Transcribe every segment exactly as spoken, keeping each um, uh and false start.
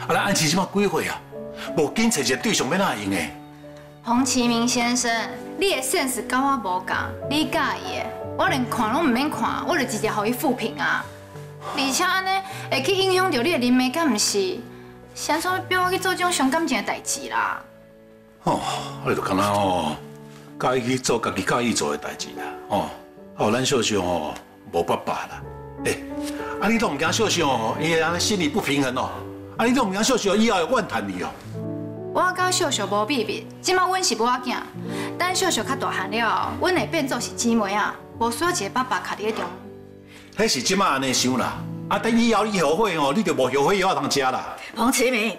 啊，咱安琪即马几岁啊？无紧找一个对象要哪会用的？ 洪启明先生，你的 sense 跟我无共，你介意的，我连看拢唔免看，我就直接互伊复评啊。而且安尼会去影响到你的人脉，敢唔是？谁怎要逼我去做这种伤感情的代志啦？ 哦，你就敢若哦，介意去做家己介意做的代志啦，哦，哦，咱秀秀哦无爸爸啦，诶，啊你都唔惊秀秀哦，伊安尼心理不平衡哦，啊你都唔惊秀秀以后会怨叹你哦。 我甲秀秀无秘密，即摆阮是无仔囝，等秀秀较大汉了，阮会变做是姊妹啊，无需要一个爸爸徛伫咧中。 迄是即摆安尼想啦，啊等以后你后悔哦，你就无后悔药通食啦。 彭启明，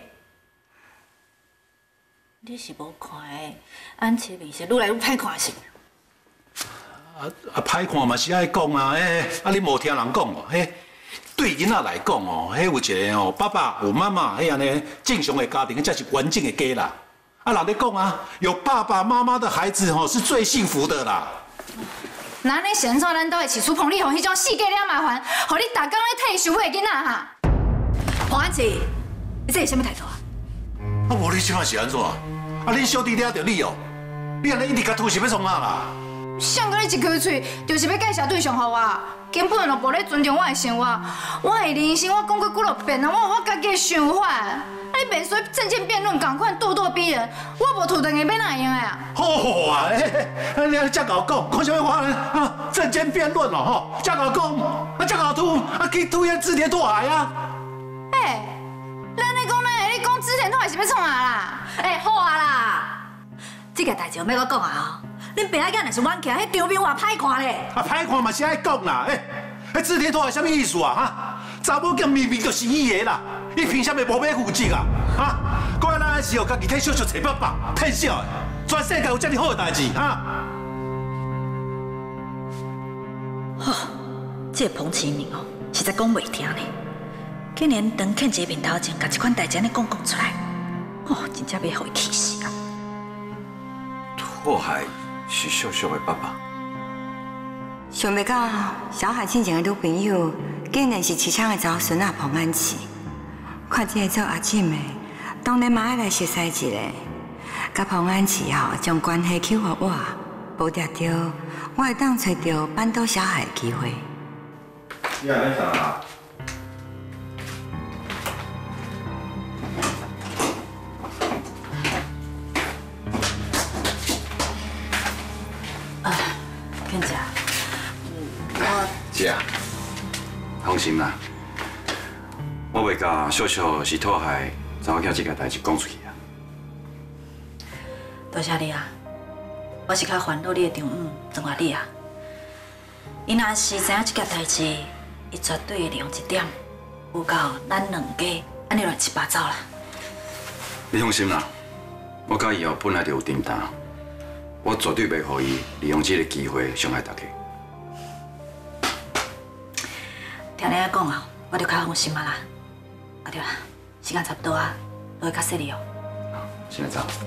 你是无看的，安启明是愈来愈歹看是？ 啊啊歹看嘛是爱讲啊，诶，啊你无听人讲哦，嘿。对囡仔来讲哦，迄有一个哦，爸爸有妈妈，迄安尼正常的家庭，才是完整的家啦。啊，人咧讲啊，有爸爸妈妈的孩子哦，是最幸福的啦。 那你现在咱都会饲出彭丽红迄种世界了麻烦，互你逐工咧替收尾囡仔哈？ 彭安琪，你这是什么态度啊？ 啊，无你即摆是安怎？啊，恁小弟掠着你哦，你安尼一直甲推是要创啥啦？ 上个你一开嘴就是要介绍对象互我，根本就无咧尊重我的生活。我的人生我讲过几落遍啊，我有我家己的想法。啊，你别说政见辩论，赶快咄咄逼人，我无土地要哪用的啊？ 好啊，哎，你安尼遮甲我讲，讲啥物话呢？啊，政见辩论哦，吼，遮甲我讲，啊，遮甲我吐，啊，去吐遐织田拓海啊！ 哎，咱咧讲咱的，你讲织田拓海是要创啥啦？ 哎，好啊啦，这个代志要我讲啊。恁爸仔囝若是冤家，迄场面话歹看咧。 啊，歹看嘛是爱讲啦，诶，迄织田拓海什么意思啊？哈，查某囝明明就是伊个啦，伊凭啥物无买负责啊？哈，讲咱的时候家己替小小找爸爸，骗笑的，全世界有遮尔好的代志哈？ 哦，这彭启明哦，实在讲袂听呢，竟然当欠一个面头前，甲这款代志安尼讲讲出来，哦，真正要互伊气死啊！ 拓海。是秀秀的爸爸。 想袂到小海之前的女朋友，竟然是市场的查孙仔彭安琪。看这个做阿姊的，当然嘛爱来熟悉一下。甲彭安琪吼，将关系扣互我，保定着我会当找到扳倒小海的机会。 你安尼想啊？ 骗姐，我姐，放心啦，我袂甲秀秀是拓海查某囝这件代志讲出去啊。 多谢你啊，我是较烦恼你的丈夫庄华丽啊。伊若是知影这件代志，伊绝对会利用这点，有到咱两家安尼乱七八糟啦。 你放心啦，我甲伊后本来就有订单。我绝对袂予伊利用这个机会伤害大家。 听你安讲啊，我就较放心啊啦。啊对啦，时间差不多啊，落去较细哩哦。 现在走。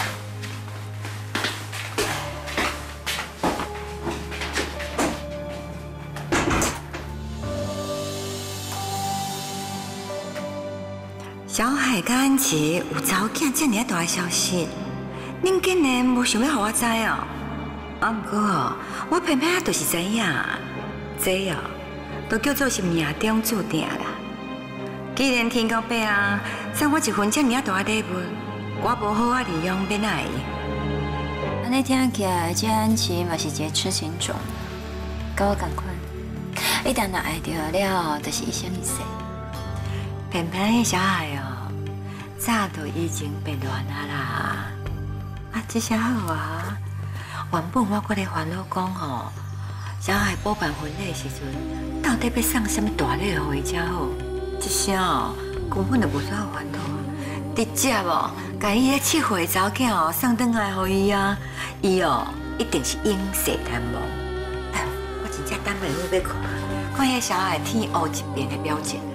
小海甲安琪有查某囝这么大的消息。恁竟然无想要互我知哦！啊，不过哦，我偏偏就是知影，这哦，都叫做是命中注定啦。既然天公伯啊，送我一份这么大的礼物，我无好啊利用，要哪会？ 安尼听起来，这安琪嘛是一个痴情种，跟我同款。一旦若爱着了，就是一生一世。 偏偏迄小孩哦，早都已经变乱啊啦。啊，这下好啊！原本我搁咧烦恼讲吼，小海补办婚礼的时阵，到底要送什么大礼互伊才好？这下哦，根本就无需要烦恼，直接哦，甲伊迄七岁查某囝哦送转来互伊啊，伊哦一定是应世难忘。哎，我真正等袂住要看，看迄小海天乌一边的表情。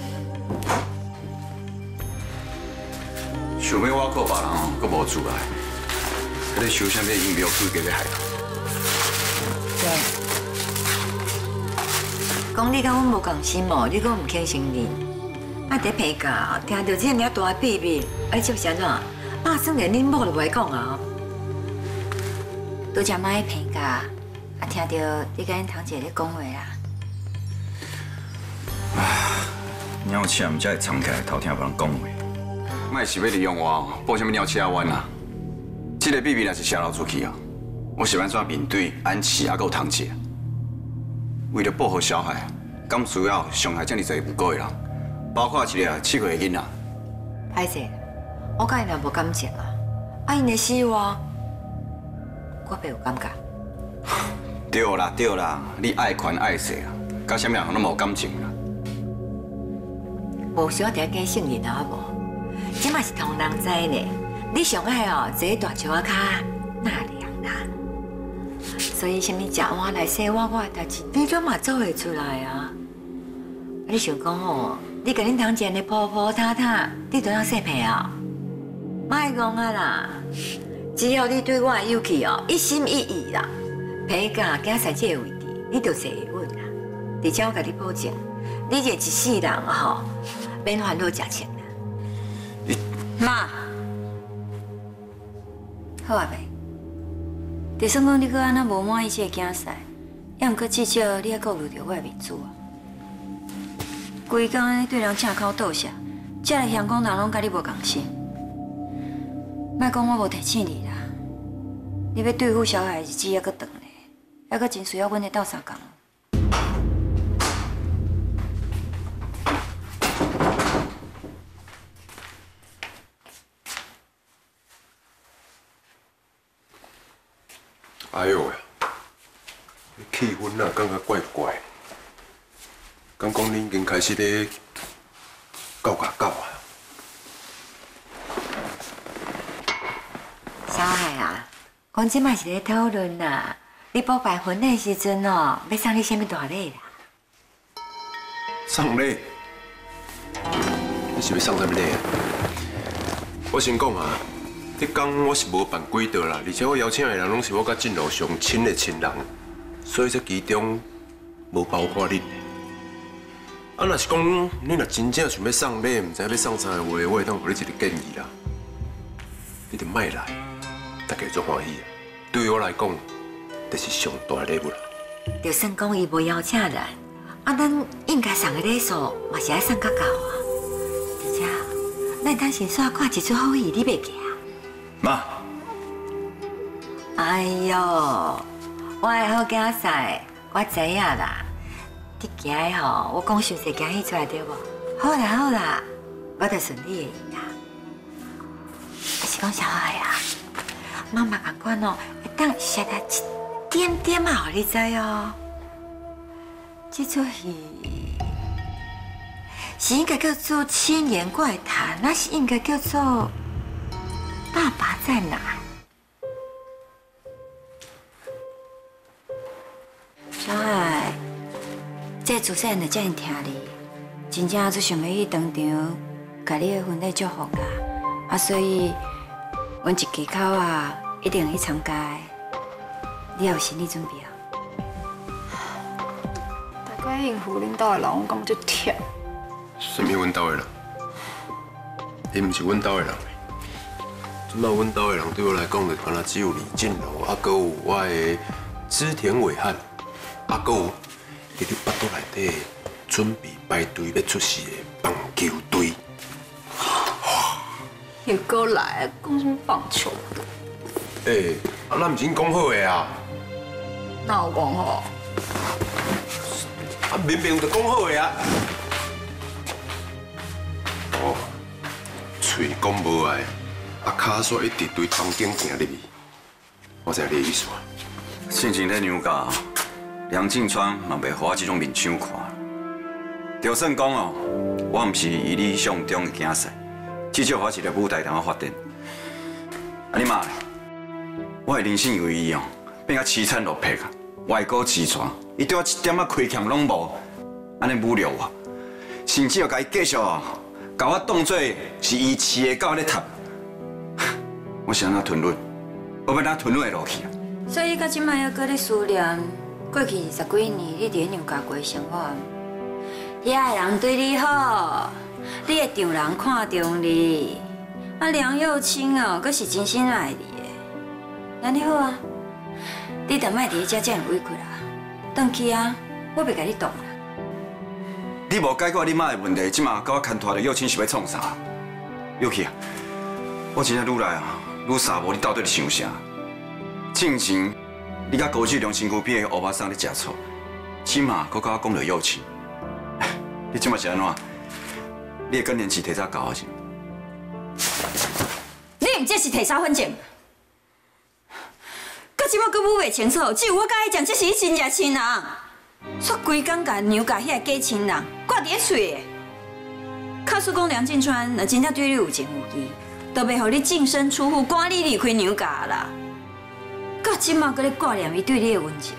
想要我靠别人哦，阁无厝来。你收啥物音乐规矩要害人？ 对，讲你甲阮无共心哦，你阁唔肯承认。 啊，伫评价听到这么大秘密，啊，你是安怎？爸算连恁某都袂讲啊？ 拄则卖评价，啊，听到你甲恁堂姐咧讲话啦。 鸟车唔才会藏起来偷听别人讲话，莫是要利用我，报什么鸟车冤啊？这个秘密若是泄露出去啊，我是要安怎面对安琪啊，还有堂姐？为了保护小孩，敢需要伤害这么侪无辜的人，包括一个七岁的囡仔。 歹势，我甲伊若无感情啊，啊，因会死我，我袂有感觉。 对啦对啦，你爱权爱势啊，甲什么人拢无感情啦。 无想定假姓人啊，无，这嘛是同人知呢。你上爱哦，坐喺大桥仔骹纳凉啦。所以什么食碗来洗碗碗的代志，你都嘛做会出来啊？你想讲哦，你甲恁堂姐安婆婆太太，你都要洗皮啊？莫讲啊啦！只要你对我的勇气哦一心一意啦，皮甲警察这个位置，你就坐稳啦。而且我甲你保证，你这一世人吼，免烦恼食钱啦。 妈，好啊袂？就算讲你搁安那无满意这个竞赛，也毋过至少你还顾虑着我的面子啊！规工安尼对人正口倒下，才会嫌讲人拢甲你无共心。莫讲我无提醒你啦，你要对付小孩的日子还搁长呢，还搁真需要阮来斗相共。 哎呦呀，气氛啊，感觉怪怪。敢讲你已经开始咧搞搞搞啊？ 小海啊，讲即摆是咧讨论啦，你报办婚礼时阵哦，要送你什么大礼啦？ 送礼？你是要送什么礼啊？我先讲啊。迄天我是无办轨道啦，而且我邀请的人拢是我甲进路上亲的亲人，所以这其中无包括你。啊，若是讲你若真正想要送礼，唔知要送啥的话，我会当给你一个建议啦。你着莫来，大家足欢喜啊。对我来讲，就是上大礼物啦。 就算讲伊无邀请人，啊，咱应该送的礼数嘛是爱送较够啊。而且，咱当先煞看一出好戏，你袂记啊？ 妈， 哎呦，我的好囝婿，我知影啦。你今日吼，我讲详细讲起出来对无？好啦好啦，我就顺你的意啦。是讲小孩啊，妈妈共款哦，会当写来一点点啊，互你知哦。这出戏是应该叫做《千言怪谈》，那是应该叫做。爸爸在哪？ 小海，这自细汉就遮尔疼你，真正最想要去当场，甲你的婚礼祝福啦。啊，所以，阮一家口啊，一定去参加的。你也有心理准备啊？ 大概应付恁兜的人，我感觉就忝。 什么阮兜的人？伊毋是阮兜的人。即摆阮兜的人对我来讲，就敢若只有李进楼，啊，搁有我的织田伟汉，啊，搁有伫你腹肚内底准备排队要出世的棒球队。 又过来讲什么棒球？ 诶，啊，咱毋是讲好的啊？ 哪有讲好？ 啊，明明就讲好的啊！哦，嘴讲无爱。啊，骹煞一直对东京行入去，我知你的意思啊。 性情咧娘家，梁静川嘛袂互我这种面相看。就算讲哦，我毋是以理想中的竞赛，至少我一个舞台通我发展。啊，你妈，我的人生由伊哦变甲凄惨落魄啊，外国自传，伊对我一点仔亏欠拢无，安尼侮辱我，甚至要甲伊继续哦，甲我当作是伊饲的狗咧踢。我是安怎吞忍？我要哪吞忍会落去啊？ 所以到即摆还搁咧思念过去二十几年你伫娘家过的生活。遐个人对你好， 你的丈人看中你，啊梁幼清哦，阁是真心爱你的。安尼好啊，你着莫伫遮这样委屈啦，转去啊，我袂甲你动啦。 你无解决你妈的问题，即马甲我牵拖着幼青是要创啥？幼琪啊，我真正愈来啊愈傻无，你到底伫想啥？进前你甲高志良身躯边的乌巴桑咧食醋，即马搁甲我讲着幼青，你即马是安怎？你的更年期提早到啊是？ 你毋只是提三分钟，到即马阁舞袂清楚，只有我甲伊讲这是伊真正亲人，煞规工甲娘甲遐个假亲人挂伫咧嘴的。卡叔讲梁静川若真正对你有情有义，就袂互你净身出户赶你离开娘家啦。到即马阁咧挂念伊对你的温情，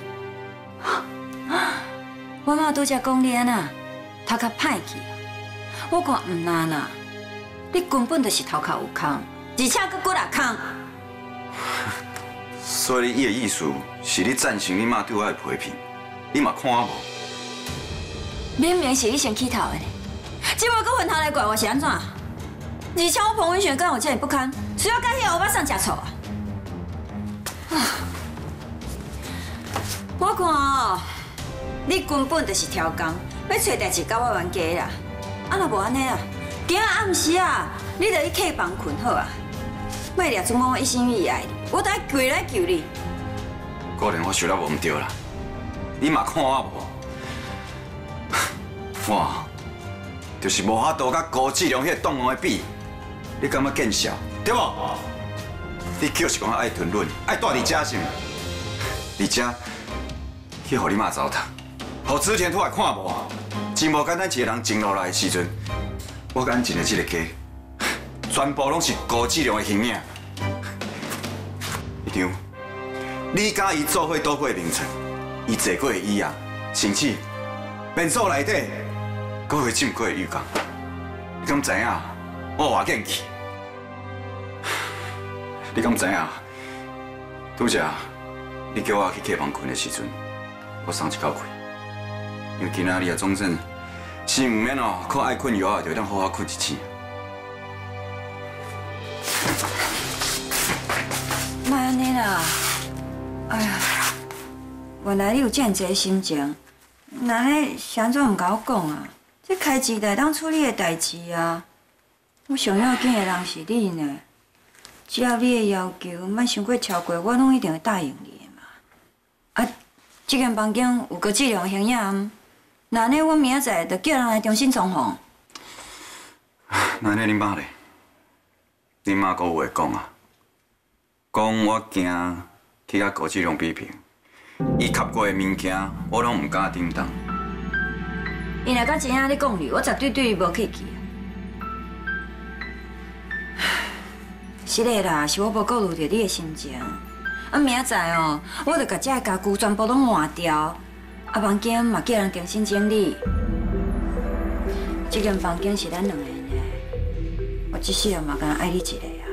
我妈拄则讲你安那头壳歹去。我看唔难啦，你根本就是头壳有空，而且佫骨力空。 所以伊的意思是你赞成你妈对我的批评，你嘛看我无？ 明明是你先起头的呢，即摆佫回头来怪我是安怎？而且我彭文轩敢有这么不堪，需要甲迄个欧巴桑食醋啊？我看哦，你根本就是挑工，要找代志甲我冤家啦。啊，若无安尼啊，今仔暗时啊，你着去客房困好啊，莫掠准讲我一心一意爱你，我得跪来求你。 可能我想了无毋对啦，你嘛看我无？我就是无法度甲高志良迄个动物的比，你感觉见笑对无？你就是讲爱吞卵，爱住伫遮是毋？伫遮去互你妈糟蹋，互子田出来看无？真无简单，一个人静落来的时阵，我敢进的这个家，全部拢是高质量的形影。一张，你甲伊做伙倒过的名称，伊坐过的椅啊，甚至面座内底，阁会浸过的浴缸，你敢知影我偌见气？你敢知影？拄则你叫我去客房困的时阵，我松一口气，因为今仔日啊，总算。是毋免哦，靠爱困药啊，就当好好困一醒。 莫安尼啦，哎呀，原来你有这样济心情，那你是安怎唔甲我讲啊？这开钱台当处理的代志啊，我上要紧的人是你呢。只要你的要求莫伤过超过，我拢一定会答应你的嘛。啊，这间房间有高质量的形影。那呢，我明仔载就叫人来重新装潢。 那呢，恁妈咧？恁妈阁有话讲啊，讲我惊去甲高志良比拼，伊吸过的物件，我拢唔敢顶当。 伊若敢真正咧讲你，我绝对对伊无客气。是的啦，是我无顾虑到你的心情。啊，明仔载哦，我就甲这家具全部拢换掉。啊，房间嘛叫人重新整理。这间房间是咱两个人的，我这世人嘛敢爱你一个啊。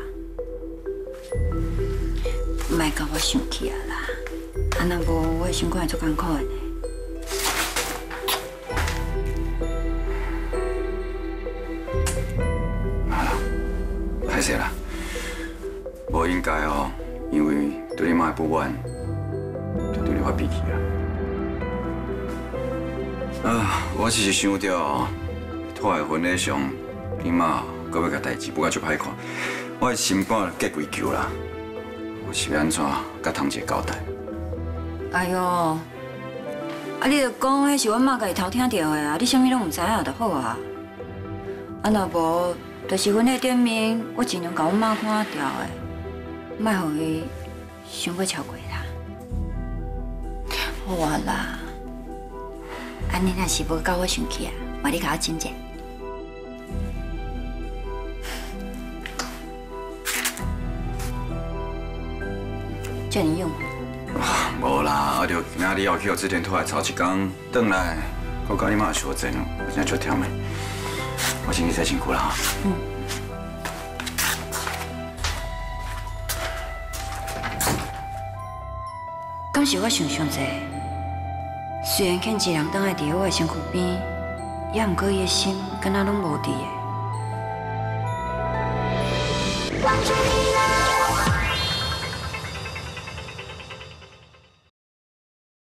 莫甲我生气啊啦，啊若无我的心肝会足艰苦的呢。 好啦，歹势啦，无应该哦，因为对你妈的不满，就对你发脾气啊。啊，我只是想到拖的婚礼上，你妈搁要甲代志不甲足歹看，我的心肝结几球啦。我是要安怎甲堂姐交代？ 哎呦，啊你著讲迄是阮妈家己偷听到的啊，你啥物拢唔知影就好啊。啊若无，就是婚礼顶面，我尽量甲阮妈看掉的，莫互伊伤过超过啦。好啊啦。安尼若是无甲我生气啊，我你甲我亲者。叫你用。 无啦，我着今仔日要去互志田拖来吵一工，转来，我甲你妈相争，我真足忝的。我先去洗身躯啦。嗯。 敢是我想伤济？虽然见一人当爱伫我的身躯边，也毋过伊的心敢若拢无伫的。 望着你。